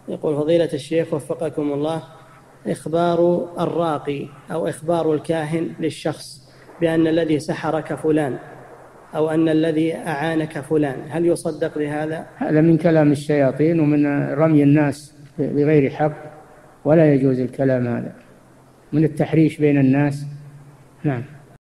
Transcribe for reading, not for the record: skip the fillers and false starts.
يقول فضيلة الشيخ وفقكم الله، إخبار الراقي أو إخبار الكاهن للشخص بأن الذي سحرك فلان أو أن الذي أعانك فلان، هل يصدق بهذا؟ هذا من كلام الشياطين ومن رمي الناس بغير حق، ولا يجوز الكلام هذا، من التحريش بين الناس. نعم.